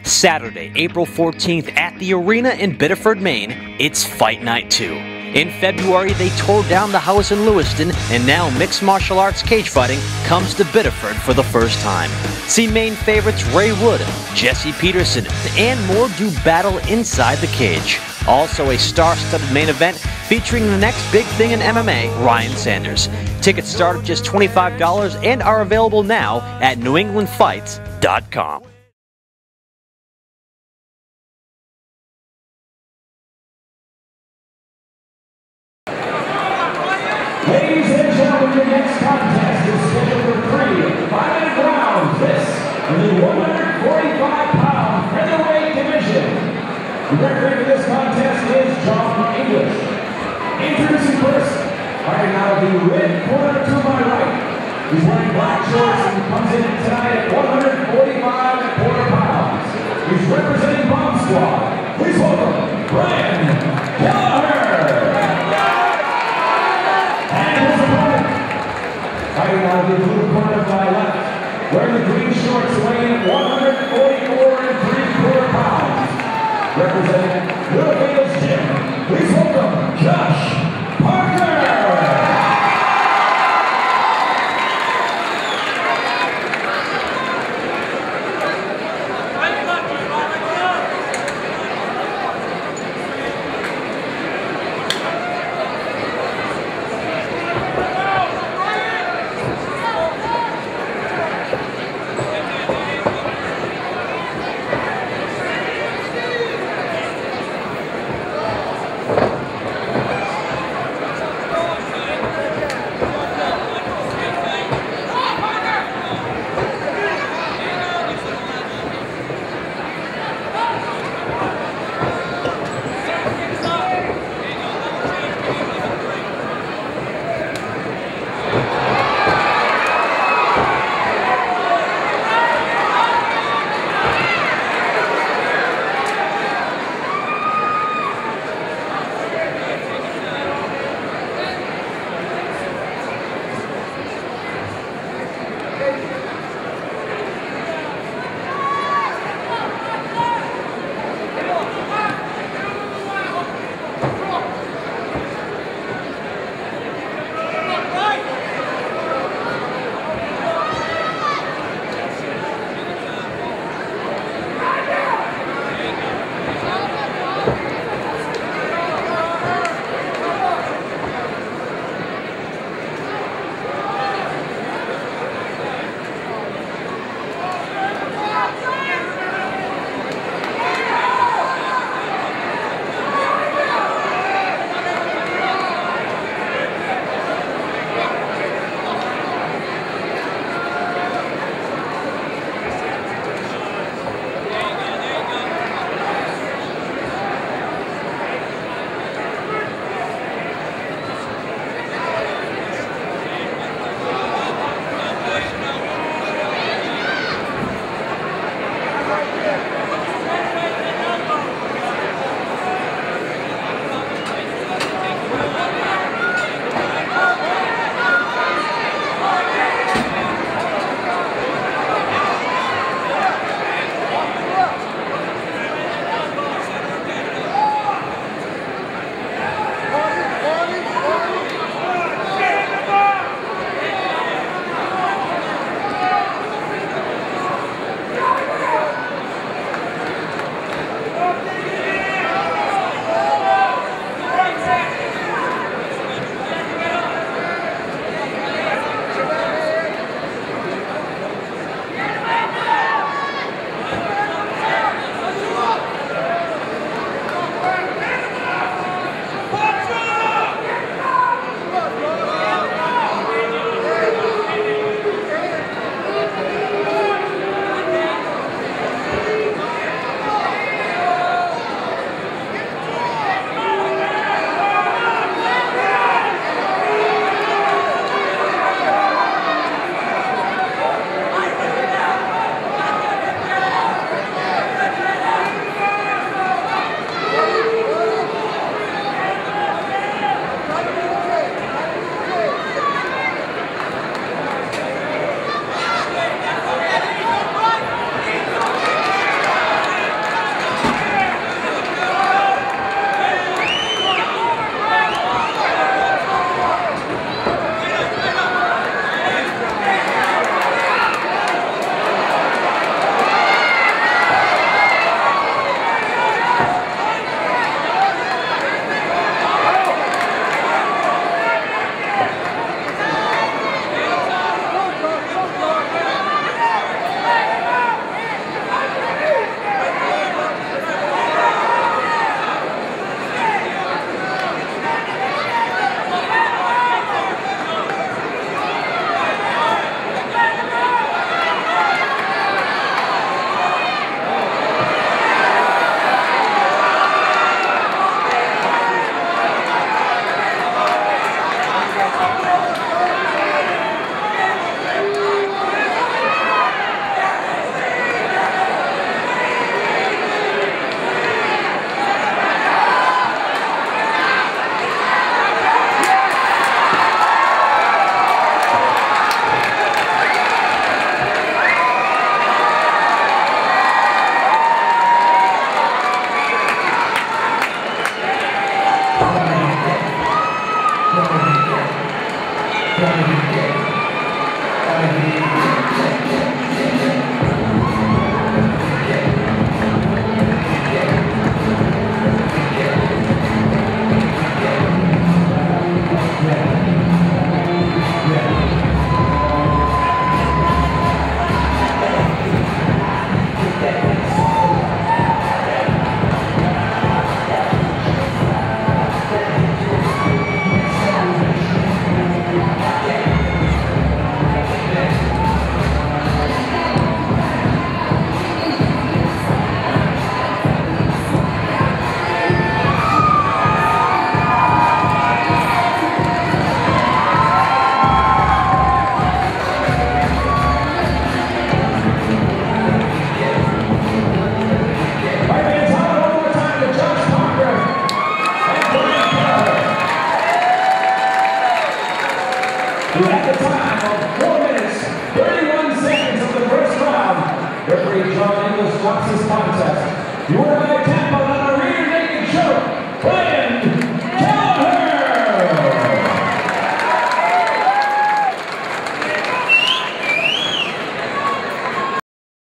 Saturday, April 14th at the Arena in Biddeford, Maine, it's Fight Night 2. In February, they tore down the house in Lewiston, and now mixed martial arts cage fighting comes to Biddeford for the first time. See Maine favorites Ray Wood, Jesse Peterson, and more do battle inside the cage. Also a star-studded main event featuring the next big thing in MMA, Ryan Sanders. Tickets start at just $25 and are available now at newenglandfights.com. Ladies and gentlemen, the next contest is scheduled for 3 5 rounds. This is the 145-pound featherweight division. The referee for this contest is John English. Introducing first, fighting out of the red corner to my right. He's wearing black shorts and comes in tonight at 145.25 pounds. He's representing Bomb Squad. Please welcome Brian Kelleher. Fighting out of the blue corner to my left, wearing the green shorts, weighing 144.75 pounds. Representing Littlefields Gym, please welcome Josh Parker. who at the time of 4 minutes, 31 seconds of the first round, referee John English stops this contest. You are by a tap on